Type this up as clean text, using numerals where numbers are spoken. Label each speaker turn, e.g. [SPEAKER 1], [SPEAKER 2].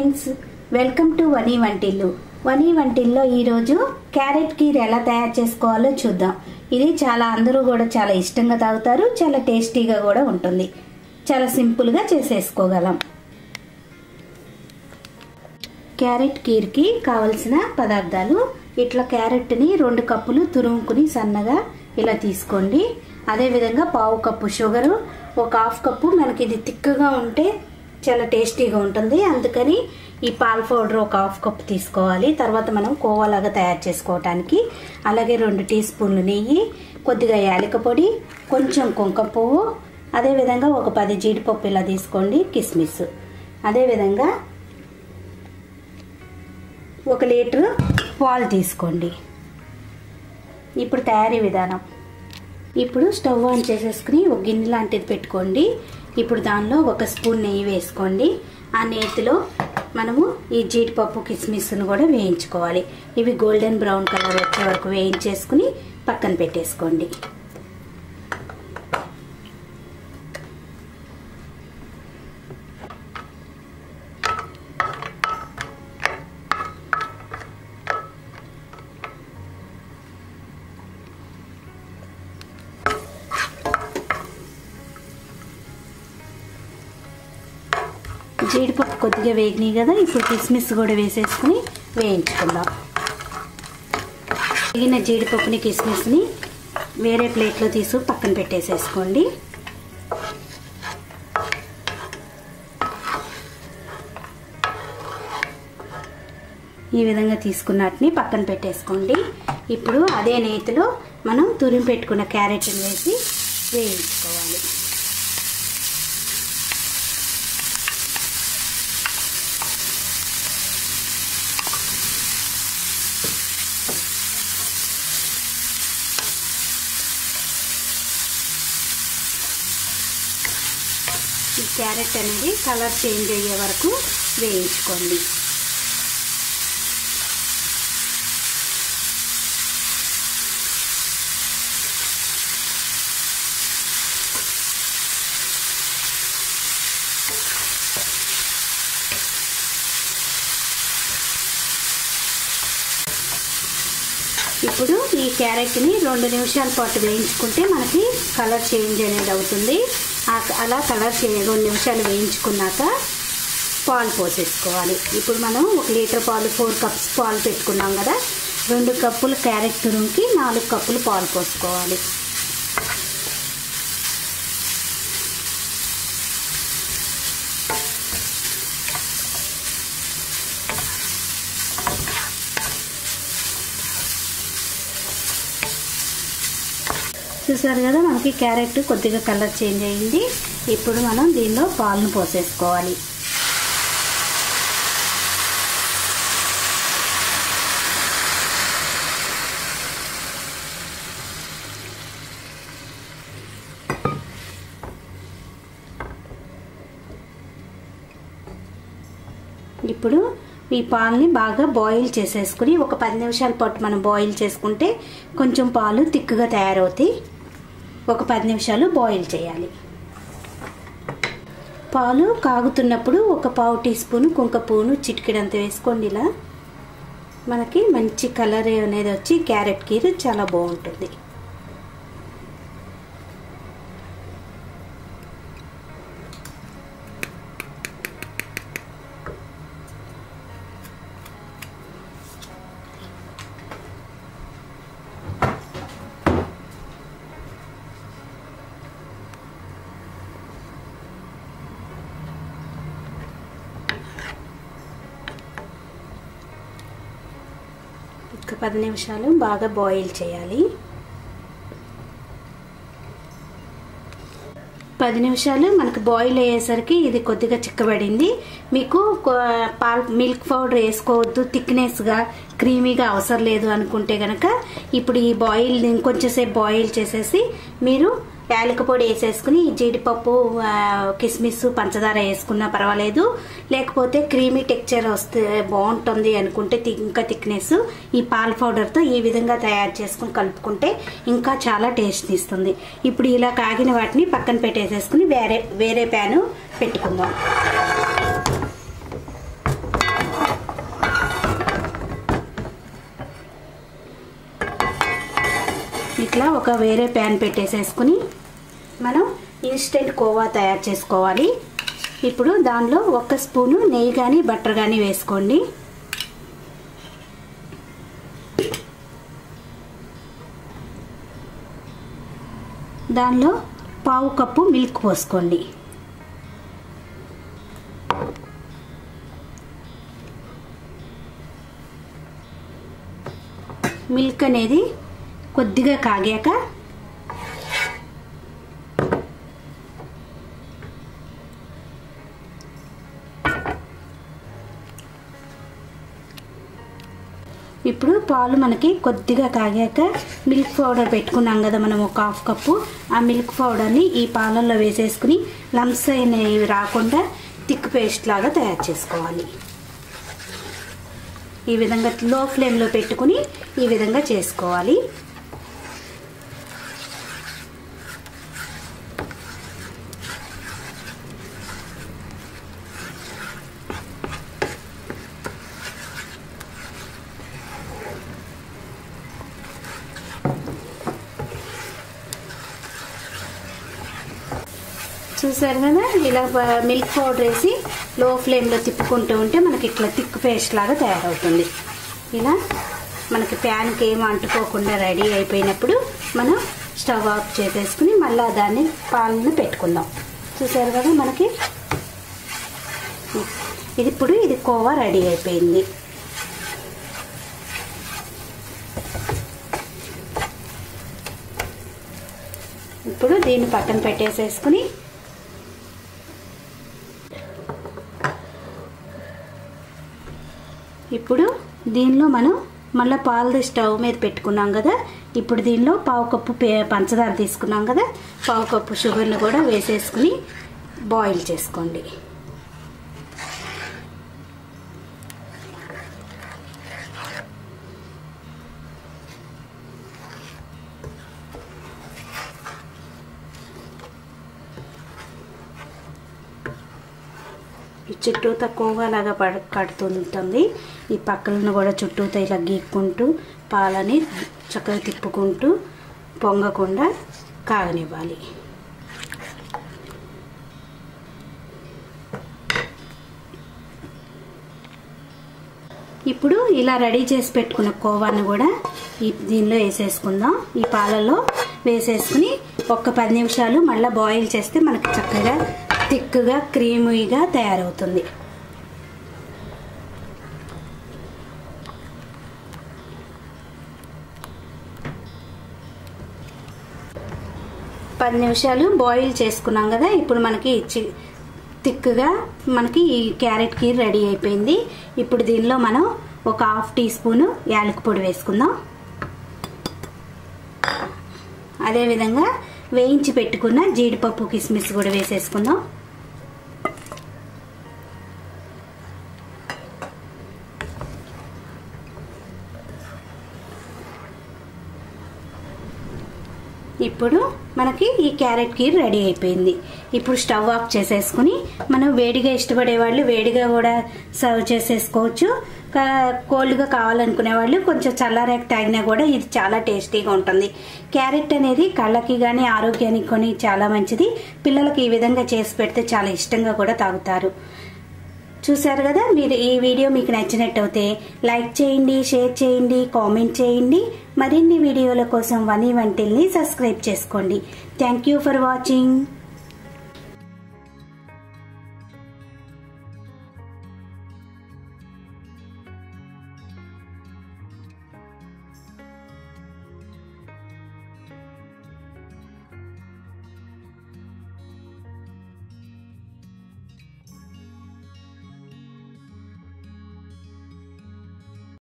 [SPEAKER 1] Friends, welcome to వనీ వంటిల్లు. వనీ వంటిల్లో ఈరోజు carrot kheer ఎలా తయారు చేసుకోవాలో చూద్దాం. ఇది అందరూ కూడా చాలా ఇష్టంగా తాగుతారు, చాలా టేస్టీగా కూడా ఉంటుంది. చాలా సింపుల్గా చేసేసుకోగలం. క్యారెట్ కీర్కి కావలసిన పదార్థాలు: ఇట్లా క్యారెట్ని 2 కప్పులు తురుముకుని సన్నగా ఇలా తీసుకోండి. అదేవిధంగా 1/2 కప్పు షుగరు, 1/2 కప్పు మనకి ఇది తిక్కగా ఉంటే చాలా టేస్టీగా ఉంటుంది, అందుకని ఈ పాల పౌడర్ 1/2 కప్పు తీసుకోవాలి. తర్వాత మనం కోవాలాగా తయారు చేసుకోవటానికి. అలాగే 2 టీ స్పూన్లు నెయ్యి, కొద్దిగా యాలక పొడి, కొంచెం కుంకుమ పువ్వు, అదేవిధంగా ఒక 10 జీడిపప్పు ఇలా తీసుకోండి, కిస్మిస్. అదేవిధంగా 1 లీటర్ పాలు తీసుకోండి. ఇప్పుడు తయారీ విధానం: ఇప్పుడు స్టవ్ ఆన్ చేసేసుకుని ఒక గిన్నె లాంటిది పెట్టుకోండి. ఇప్పుడు దానిలో 1 స్పూన్ నెయ్యి వేసుకోండి. ఆ నెయ్యిలో మనము ఈ జీడిపప్పు కిస్మిస్ను కూడా వేయించుకోవాలి. ఇవి గోల్డెన్ బ్రౌన్ కలర్ వచ్చే వరకు వేయించేసుకుని పక్కన పెట్టేసుకోండి. జీడిపప్పు కొద్దిగా వేగినాయి కదా, ఇప్పుడు కిస్మిస్ కూడా వేసేసుకుని వేయించుకుందాం. వేగిన జీడిపప్పుని కిస్మిస్ని వేరే ప్లేట్లో తీసుకు పక్కన పెట్టేసేసుకోండి. ఈ విధంగా తీసుకున్నట్టుని పక్కన పెట్టేసుకోండి. ఇప్పుడు అదే నేతిలో మనం తురిమి పెట్టుకున్న క్యారెట్ని వేసి వేయించుకోవాలి. ఈ క్యారెట్ అనేది కలర్ చేంజ్ అయ్యే వరకు వేయించుకోండి. ఇప్పుడు ఈ క్యారెట్ని 2 నిమిషాల పాటు వేయించుకుంటే మనకి కలర్ చేంజ్ అనేది అవుతుంది. అలా కలర్ 2 నిమిషాలు వేయించుకున్నాక పాలు పోసేసుకోవాలి. ఇప్పుడు మనం 1 లీటర్ పాలు 4 కప్స్ పాలు పెట్టుకున్నాం కదా, 2 కప్పులు క్యారెట్ తురుముకి 4 కప్పులు పాలు పోసుకోవాలి. చూసారు కదా, మనకి క్యారెట్ కొద్దిగా కలర్ చేంజ్ అయింది. ఇప్పుడు మనం దీనిలో పాలను పోసేసుకోవాలి. ఇప్పుడు ఈ పాలని బాగా బాయిల్ చేసేసుకుని ఒక 10 నిమిషాల పాటు మనం బాయిల్ చేసుకుంటే కొంచెం పాలు తిక్కుగా తయారవుతాయి. ఒక 10 నిమిషాలు బాయిల్ చేయాలి. పాలు కాగుతున్నప్పుడు ఒక 1/2 టీ స్పూన్ కుంకుమ పువ్వును చిటికెడంత వేసుకోండి. ఇలా మనకి మంచి కలర్ అనేది వచ్చి క్యారెట్ కీర్ చాలా బాగుంటుంది. ఒక 10 నిమిషాలు బాగా బాయిల్ చేయాలి. 10 నిమిషాలు మనకు బాయిల్ అయ్యేసరికి ఇది కొద్దిగా చిక్కబడింది. మీకు మిల్క్ పౌడర్ వేసుకోవద్దు, థిక్నెస్గా క్రీమీగా అవసరం లేదు అనుకుంటే కనుక ఇప్పుడు ఈ బాయిల్ ఇంకొంచెంసేపు బాయిల్ చేసేసి మీరు యాలక పొడి వేసేసుకుని జీడిపప్పు, కిస్మిస్, పంచదార వేసుకున్నా పర్వాలేదు. లేకపోతే క్రీమీ టెక్చర్ వస్తే బాగుంటుంది అనుకుంటే ఇంకా థిక్నెస్ ఈ పాల పౌడర్తో ఈ విధంగా తయారు చేసుకుని కలుపుకుంటే ఇంకా చాలా టేస్ట్ ఇస్తుంది. ఇప్పుడు ఇలా కాగిన వాటిని పక్కన పెట్టేసేసుకుని వేరే ప్యాను పెట్టుకుందాం. ఇట్లా ఒక వేరే ప్యాన్ పెట్టేసేసుకుని మనం ఇన్స్టెంట్ కోవా తయారు చేసుకోవాలి. ఇప్పుడు దానిలో 1 స్పూను నెయ్యి కానీ బటర్ కానీ వేసుకోండి. దానిలో 1/2 కప్పు మిల్క్ పోసుకోండి. మిల్క్ అనేది కొద్దిగా కాగాక ఇప్పుడు పాలు మనకి కొద్దిగా కాగాక మిల్క్ పౌడర్ పెట్టుకున్నాం కదా మనం ఒక 1/2 కప్పు, ఆ మిల్క్ పౌడర్ని ఈ పాలల్లో వేసేసుకుని లంప్స్ అనేవి రాకుండా థిక్ పేస్ట్ లాగా తయారు చేసుకోవాలి. ఈ విధంగా లో ఫ్లేమ్లో పెట్టుకుని ఈ విధంగా చేసుకోవాలి. చూసారు కదా, ఇలా మిల్క్ పౌడర్ వేసి లో ఫ్లేమ్లో తిప్పుకుంటూ ఉంటే మనకి ఇట్లా థిక్ పేస్ట్ లాగా తయారవుతుంది. ఇలా మనకి ప్యాన్కి ఏం అంటుకోకుండా రెడీ అయిపోయినప్పుడు మనం స్టవ్ ఆఫ్ చేసేసుకుని మళ్ళీ దాన్ని పాలను పెట్టుకుందాం. చూసారు కదా, మనకి ఇది కోవా రెడీ అయిపోయింది. ఇప్పుడు దీన్ని పక్కన పెట్టేసేసుకుని ఇప్పుడు దీనిలో మనం మళ్ళీ పాలది స్టవ్ మీద పెట్టుకున్నాం కదా, ఇప్పుడు దీనిలో 1/2 కప్పు పంచదార తీసుకున్నాం కదా, 1/2 కప్పు షుగర్ని కూడా వేసేసుకుని బాయిల్ చేసుకోండి. చుట్టూతా కోవాలాగా కడుతుంటుంది. ఈ పక్కలను కూడా చుట్టూతా ఇలా గీక్కుంటూ పాలని చక్కగా తిప్పుకుంటూ పొంగకుండా కాగనివ్వాలి. ఇప్పుడు ఇలా రెడీ చేసి పెట్టుకున్న కోవాను కూడా దీనిలో వేసేసుకుందాం. ఈ పాలలో వేసేసుకుని ఒక 10 నిమిషాలు మళ్ళీ బాయిల్ చేస్తే మనకి చక్కగా థిక్గా క్రీమీగా తయారవుతుంది. పది నిమిషాలు బాయిల్ చేసుకున్నాం కదా, ఇప్పుడు మనకి థిక్గా మనకి ఈ క్యారెట్ కీర్ రెడీ అయిపోయింది. ఇప్పుడు దీనిలో మనం ఒక 1/2 టీ స్పూను యాలకుల పొడి వేసుకుందాం. అదేవిధంగా వేయించి పెట్టుకున్న జీడిపప్పు కిస్మిస్ కూడా వేసేసుకుందాం. ఇప్పుడు మనకి ఈ క్యారెట్ కీర్ రెడీ అయిపోయింది. ఇప్పుడు స్టవ్ ఆఫ్ చేసేసుకుని మనం వేడిగా ఇష్టపడే వాళ్ళు వేడిగా కూడా సర్వ్ చేసేసుకోవచ్చు. కోల్డ్గా కావాలనుకునే వాళ్ళు కొంచెం చల్లారాక తాగినా కూడా ఇది చాలా టేస్టీగా ఉంటుంది. క్యారెట్ అనేది కళ్ళకి కానీ ఆరోగ్యానికి కానీ చాలా మంచిది. పిల్లలకి ఈ విధంగా చేసి పెడితే చాలా ఇష్టంగా కూడా తాగుతారు. చూసారు కదా, మీరు ఈ వీడియో మీకు నచ్చినట్టయితే లైక్ చేయండి, షేర్ చేయండి, కామెంట్ చేయండి. మరిన్ని వీడియోల కోసం వనీ వంటిల్ని సబ్స్క్రైబ్ చేసుకోండి. Thank you for watching.